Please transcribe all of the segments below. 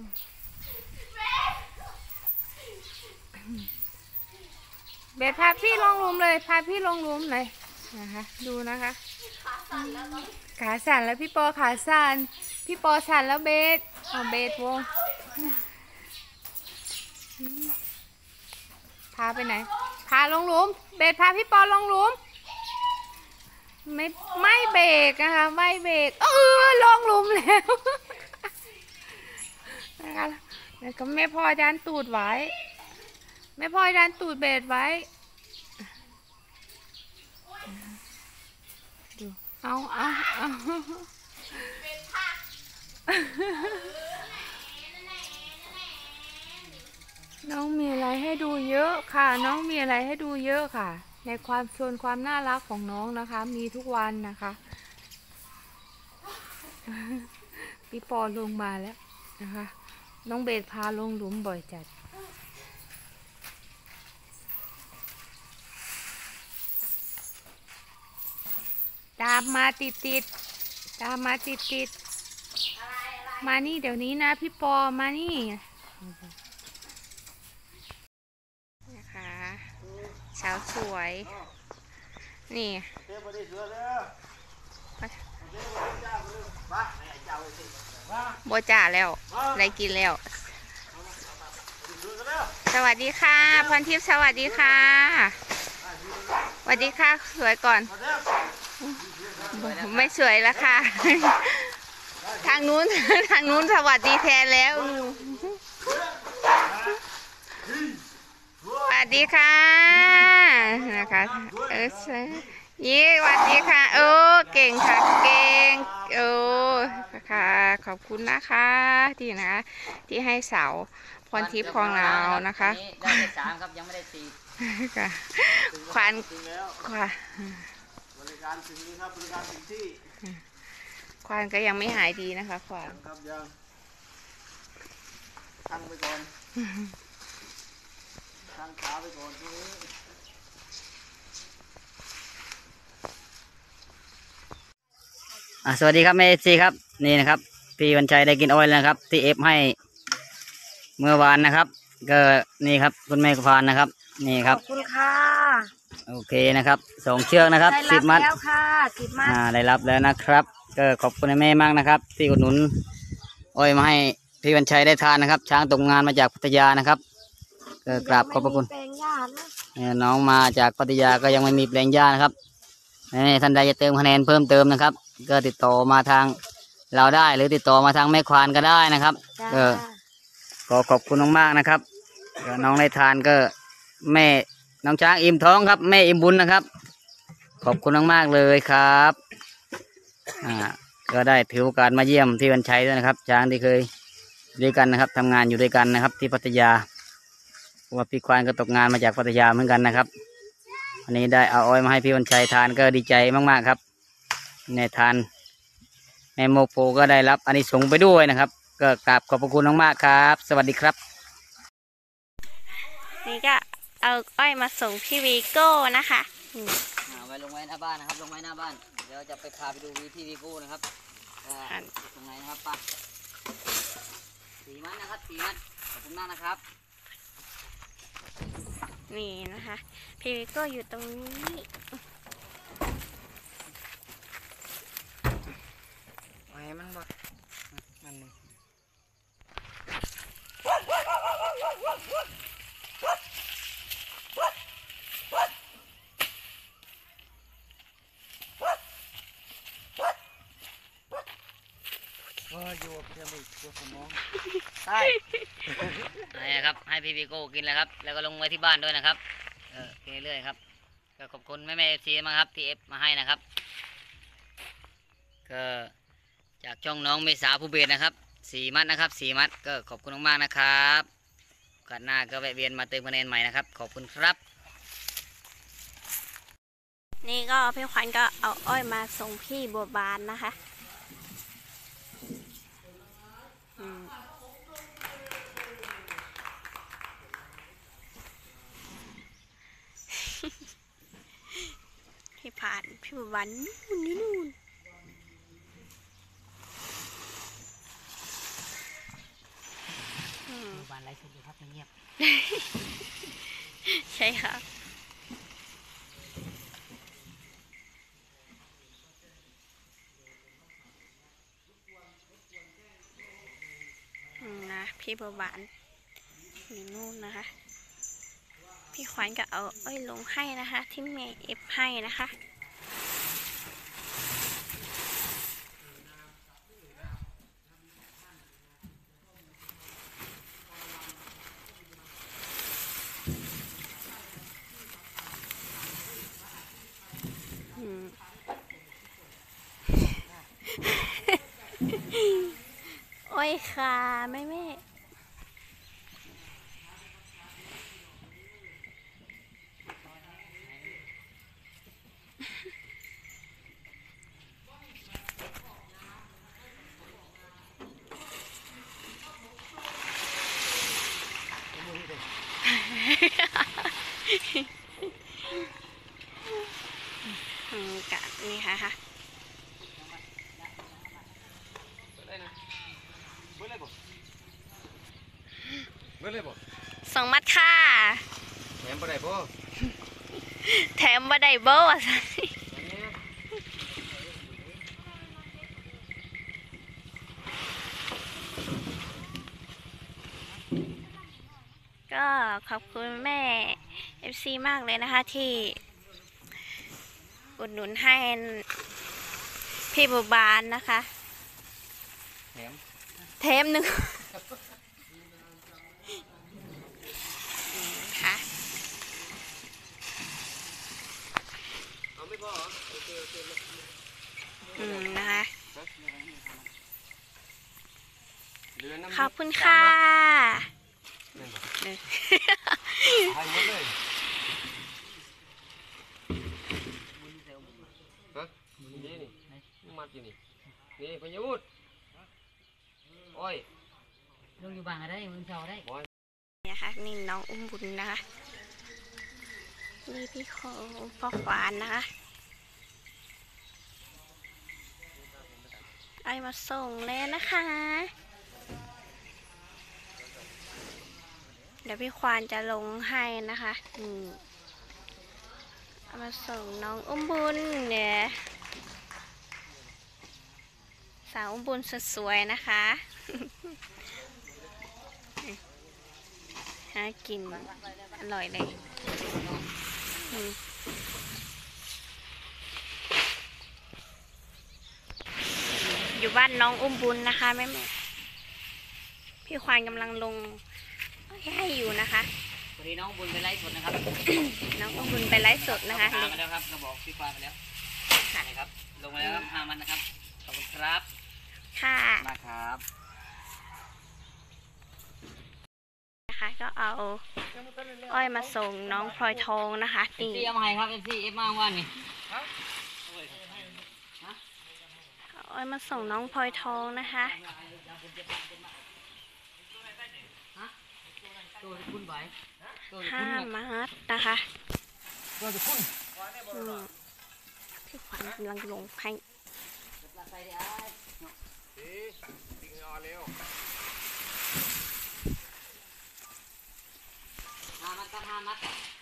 เบสพาพี่ลงหลุมเลยพาพี่ลงหลุมเลยนะคะดูนะคะขาสั่นแล้วพี่ปอขาสั่นพี่ปอสั่นแล้วเบสเอาเบสวงพาไปไหนพาลงหลุมเบสพาพี่ปอลงหลุมไม่เบรกนะคะไม่เบรกลงหลุมแล้วนะคะแล้วก็ไม่พอดันตูดไว้ไม่พอดันตูดเบสไว้ดูเอาน้องมีอะไรให้ดูเยอะค่ะน้องมีอะไรให้ดูเยอะค่ะในความน่ารักของน้องนะคะมีทุกวันนะคะพี่ปอลงมาแล้วนะคะน้องเบสพาลงหลุมบ่อยจัดตามมาติดตามมาติดมานี่เดี๋ยวนี้นะพี่ปอมานี่นะคะสาวสวยนี่โบจ่าแล้วอะไรกินแล้วสวัสดีค่ะพรทิพย์สวัสดีค่ะสวัสดีค่ะสวยก่อนไม่สวยแล้วค่ะทางนู้นสวัสดีแทนแล้วสวัสดีค่ะนะคะยี่สวัสดีค่ะเก่งค่ะเก่งค่ะขอบคุณนะคะที่นะคะที่ให้เสาพรทิพย์ของเรานะคะได้3ครับยังไม่ได้4 ค่ะขวัญบริการถึงนี้ครับบริการถึงที่ขวัญก็ยังไม่หายดีนะคะขวัญครับยังตั้งไปก่อนตั้งขาไปก่อนทีนี้สวัสดีครับแม่ซีครับนี่นะครับพี่วันชัยได้กินอ้อยแล้วนะครับที่เอฟให้เมื่อวานนะครับก็นี่ครับคุณแม่กุพานนะครับนี่ครับขอบคุณค่ะโอเคนะครับ2 เชือกนะครับ10 มัดแล้วค่ะ10 มัดได้รับแล้วนะครับก็ขอบคุณแม่มากนะครับที่อุดหนุนอ้อยมาให้พี่วันชัยได้ทานนะครับช้างตกงานมาจากพัทยานะครับก็กราบขอบพระคุณน้องมาจากพัทยาก็ยังไม่มีแปลงหญ้านะครับท่านใดจะเติมคะแนนเพิ่มเติมนะครับก็ติดต่อมาทางเราได้หรือติดต่อมาทางแม่ควานก็ได้นะครับก็ขอบคุณมากๆนะครับน้องได้ทานก็แม่น้องช้างอิ่มท้องครับแม่อิ่มบุญนะครับขอบคุณมากๆเลยครับก็ได้ถือโอกาสมาเยี่ยมที่วันชัยด้วยนะครับช้างที่เคยด้วยกันนะครับทำงานอยู่ด้วยกันนะครับที่พัทยาว่าพี่ควานก็ตกงานมาจากพัทยาเหมือนกันนะครับวันนี้ได้เอาอ้อยมาให้พี่วันชัยทานก็ดีใจมากๆครับในทานแม่โมโปก็ได้รับอานิสงส์ไปด้วยนะครับก็กราบขอบพระคุณมากๆครับสวัสดีครับนี่ก็เอาอ้อยมาส่งพี่วีโก้นะคะไว้ลงไว้หน้าบ้านนะครับลงไว้หน้าบ้านเดี๋ยวจะไปพาไปดูพี่วีโก้นะครับตรงไหนนะครับป้า4 มัดนะครับ4 มัดขอบคุณมากนะครับนี่นะคะพี่วีโก้อยู่ตรงนี้ไว้มันบ่มันอยู่กับเพื่อนอีกตัวสมองใช่ครับให้พี่วีโก้กินแล้วครับแล้วก็ลงไว้ที่บ้านด้วยนะครับกินเรื่อยครับก็ขอบคุณแม่ๆซีมาครับที่เอฟมาให้นะครับก็จากช่องน้องเมษาภูเบศนะครับ4 มัดนะครับ4 มัดก็ขอบคุณมากๆนะครับโอกาสหน้าก็แวะเวียนมาเติมคะแนนใหม่นะครับขอบคุณครับนี่ก็พี่ขวัญก็เอาอ้อยมาส่งพี่บัวบานนะคะพี่ผ่านพี่บัวบานนู่นฟ์สดอยู่ครับเงียบใช่ค่ะนะพี่บัวบานอยู่นู่นนะคะ พี่ขวัญก็เอาอ้อยลงให้นะคะ ที่แม่เอฟให้นะคะอ้อยค่ะแม่ กะนี่ค่ะเมื่อไรบ่ 2 มัดค่ะแหมบ่ได้บ่แถมมาได้เบอร์อ่ะก็ขอบคุณแม่ FC มากเลยนะคะที่อุดหนุนให้พี่บัวบานนะคะแหมเทมหนึ่งค่ะเอาไม่พอเหรอโอเคนะคะเหลือน้ำขอบคุณค่ะให้หมดเลยฮะนี่มัดอยู่นี่นี่พยุทธ์โอ้ยลงอยู่บางอะไรมึงเช้าได้นี่นะคะนี่น้องอุ้มบุญนะคะนี่พี่พ่อขวานนะคะไอมาส่งเลยนะคะ เดี๋ยวพี่ควานจะลงให้นะคะเอามาส่งน้องอุ้มบุญเนี่ยสาวอุ้มบุญสวยๆนะคะหากินอร่อยเลยอยู่บ้านน้องอุ้มบุญนะคะแม่พี่ควานกำลังลงให้อยู่นะคะวันนี้น้องบุญไปไลฟ์สดนะครับน้องอุ้มบุญไปไลฟ์สดนะคะมาแล้วครับเราบอกพี่ควายมาแล้วนี่ครับลงมาแล้วครับ5 มันนะครับขอบคุณครับค่ะมาครับนะคะก็เอาอ้อยมาส่งน้องพลอยทองนะคะนี่พี่เอามาให้ครับพี่เอฟมาวันนี่เอาอ้อยมาส่งน้องพลอยทองนะคะตัวคุณไหวตัวคุณ 5 มัดนะคะตัวคุณพี่ขวัญกำลังลงให้ดิ้งเอาเร็ว 5 มัดครับ5 มัด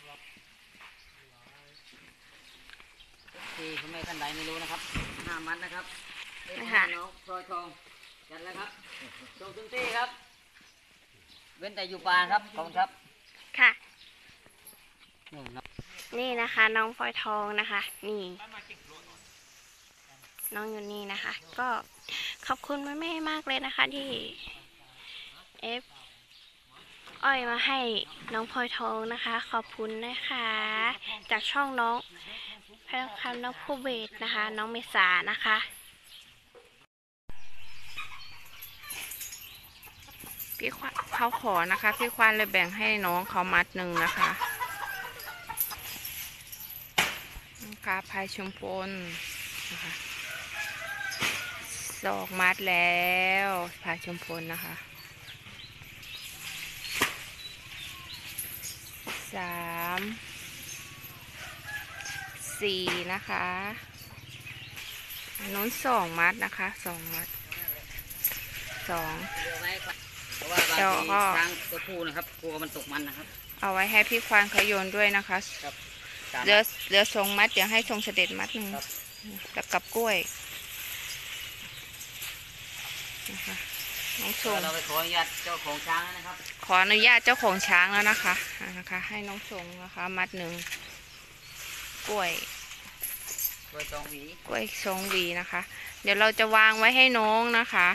ที่คุณแม่ท่านใดไม่รู้นะครับ5 มัดนะครับน้องพลอยทองจัดแล้วครับส่งถึงที่ครับเว้นแต่อยู่ปานครับขอบคุณครับค่ะนี่ครับนี่นะคะน้องพลอยทองนะคะนี่น้องอยู่นี่นะคะ ก็ขอบคุณแม่ๆมากเลยนะคะที่เอฟอ้อยมาให้น้องพลอยทองนะคะ ขอบคุณนะคะ จากช่องน้องพลังคำน้องผู้เบสนะคะ น้องเมษานะคะพี่ควานเขาขอนะคะพี่ควานเลยแบ่งให้น้องเขามัดหนึ่งนะคะนะคะพายชุมพลนะคะ2 มัดแล้วพายชุมพลนะคะ3 4นะคะอันนู้น2 มัดนะคะ2 มัด2 เดี๋ยวไว้ก่อนเพราะว่าบางยวก็ช้างตัวผู้นะครับกลัวมันตกมันนะครับเอาไว้ให้พี่ควานเขาโยนด้วยนะคะครับเหลือทรงมัดเดี๋ยวให้ทรงเสด็จมัดหนึ่งครับแล้วกับกล้วยนะคะน้องทรงเราไปขออนุญาตเจ้าของช้างนะครับขออนุญาตเจ้าของช้างแล้วนะคะให้น้องทรงนะคะมัดหนึ่งกล้วยโดยตองหวีกล้วยทรงหวีนะคะ เดี๋ยวเราจะวางไว้ให้น้องนะคะ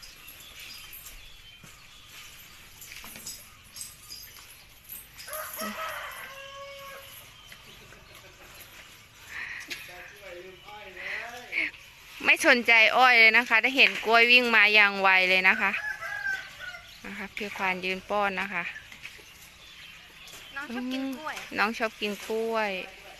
ไม่สนใจอ้อยเลยนะคะได้เห็นกล้วยวิ่งมาอย่างไวเลยนะคะพี่ควานยืนป้อนนะคะน้องชอบกินกล้วยน้องชอบกินกล้วย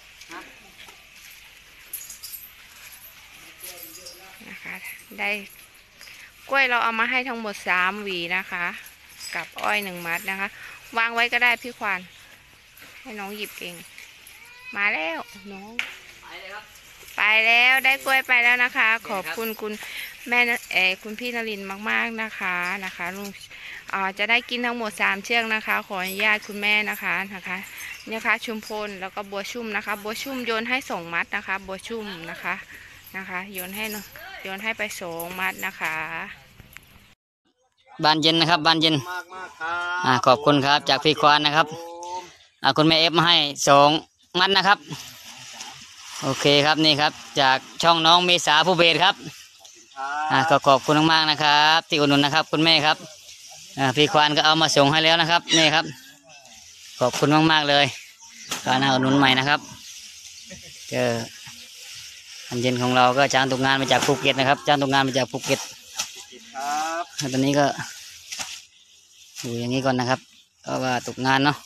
นะคะได้กล้วยเราเอามาให้ทั้งหมด3 หวีนะคะ กับอ้อย1 มัดนะคะ วางไว้ก็ได้พี่ควานให้น้องหยิบเองมาแล้วน้องไปเลยครับไปแล้วได้กล้วยไปแล้วนะคะ ขอบคุณคุณแม่คุณพี่นรินทร์มากๆนะคะลุงจะได้กินทั้งหมด3 เชือกนะคะ ขออนุญาตคุณแม่นะคะเนี่ยค่ะชุมพลแล้วก็บัวชุ่มนะคะ บัวชุ่มโยนให้2 มัดนะคะ บัวชุ่มนะคะโยนให้ไป2 มัดนะคะบานเย็นนะครับบานเย็นมากมากครับขอบคุณครับจากพี่ควานนะครับคุณแม่เอฟมาให้2 มัดนะครับโอเคครับนี่ครับจากช่องน้องเมษาผู้เบสครับก็ขอบคุณมากๆนะครับที่อุดหนุนนะครับคุณแม่ครับพี่ควานก็เอามาส่งให้แล้วนะครับนี่ครับขอบคุณมากๆเลยการอุดหนุนใหม่นะครับอันเย็นของเราก็จ้างตกงานมาจากภูเก็ตนะครับจ้างตกงานมาจากภูเก็ตครับตอนนี้ก็อยู่อย่างนี้ก่อนนะครับเพราะว่าตกงานเนาะ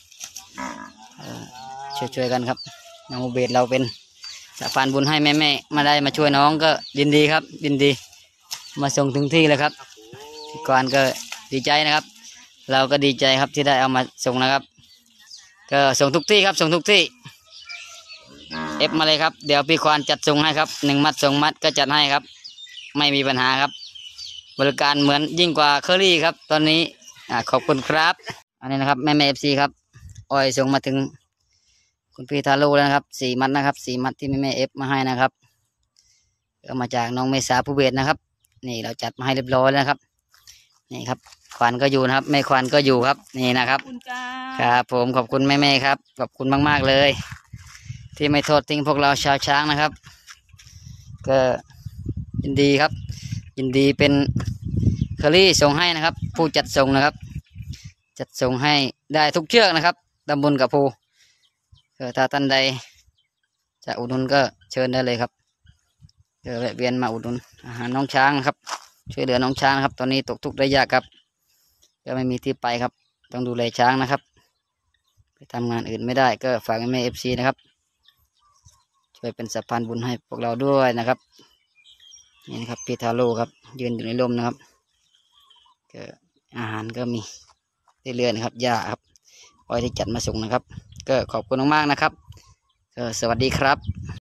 ช่วยๆกันครับน้องอุเบศเราเป็นสะพานบุญให้แม่ๆมาได้มาช่วยน้องก็ยินดีครับยินดีมาส่งถึงที่เลยครับพี่กวานก็ดีใจนะครับ เราก็ดีใจครับที่ได้เอามาส่งนะครับก็ส่งทุกที่ครับส่งทุกที่เอฟมาเลยครับเดี๋ยวพี่ควานจัดส่งให้ครับ1 มัด2 มัดก็จัดให้ครับไม่มีปัญหาครับบริการเหมือนยิ่งกว่าเคอรี่ครับตอนนี้ขอบคุณครับอันนี้นะครับแม่เอฟซีครับอ้อยส่งมาถึงคุณพี่ทาโร่แล้วนะครับ4 มัดนะครับ4 มัดที่แม่เอฟมาให้นะครับก็มาจากน้องเมษาผู้เบสนะครับนี่เราจัดมาให้เรียบร้อยแล้วนะครับนี่ครับขวัญก็อยู่นะครับแม่ขวัญก็อยู่ครับนี่นะครับคุณจ้าครับผมขอบคุณแม่ๆครับขอบคุณมากๆเลย ที่ไม่โทษทิ้งพวกเราชาวช้างนะครับก็ยินดีครับยินดีเป็นเคอรี่ส่งให้นะครับ ผู้จัดส่งนะครับ จัดส่งให้ได้ทุกเชือกนะครับตำบลกับภูถ้าท่านใดจะอุดหนุนก็เชิญได้เลยครับแวะเวียนมาอุดหนุนอาหารน้องช้างนะครับช่วยเหลือน้องช้างนะครับ ตอนนี้ตกทุกข์ได้ยากครับก็ไม่มีที่ไปครับต้องดูแลช้างนะครับไปทำงานอื่นไม่ได้ก็ฝากแม่เอฟซีนะครับช่วยเป็นสะพานบุญให้พวกเราด้วยนะครับนี่นะครับพี่ทาโร่ครับยืนอยู่ในร่มนะครับก็อาหารก็มีเรื่อยๆนะครับหญ้าครับอ้อยที่จัดมาส่งนะครับก็ขอบคุณมากๆนะครับก็สวัสดีครับ